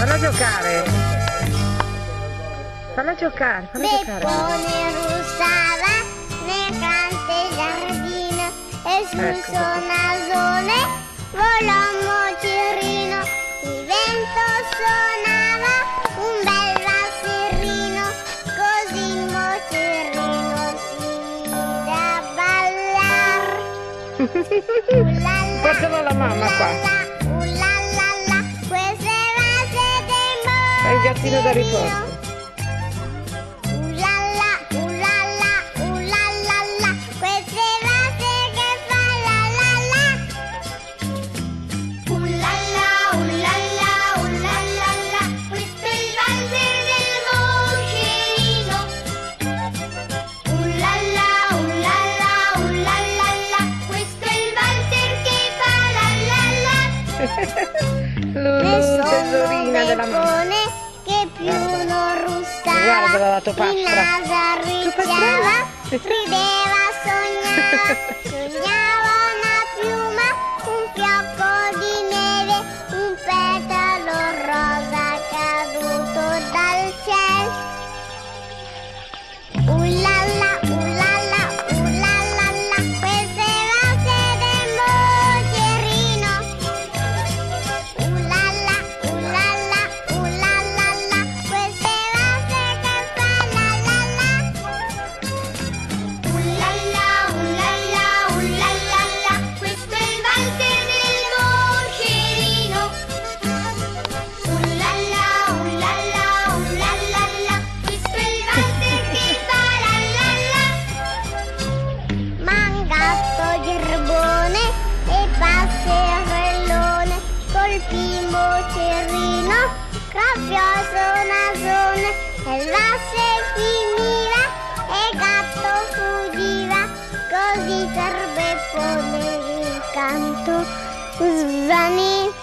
Falla giocare. Falla giocare, falla giocare. Beppone russava nel grande giardino e sul suo nasone volò un mocerino. Il vento suonava un bel vasserino, così il mocerino si mise a ballar. Portalo alla mamma qua. Queste vase del È il gattino da riporto. Queste vase che fa la la la. Questo è il valzer del mocerino. Questo è il valzer che fa la la la. Lulu, tesorina della mamma. Che più non russava, Guarda la il topastra. naso arricciava, rideva, sognava una piuma, un fiocco di neve, un petalo rosa caduto dal cielo. Queste vase del mocerino. Queste vase che fa la la la. Questo è il valzer del mocerino. Questo è il valzer che fa la la la. Mangatto gerbone e passerellone, colpì il mocerino, graffiò nasone, e il vasser finiva e il gatto fuggiva, così per Beppone il canto svanì.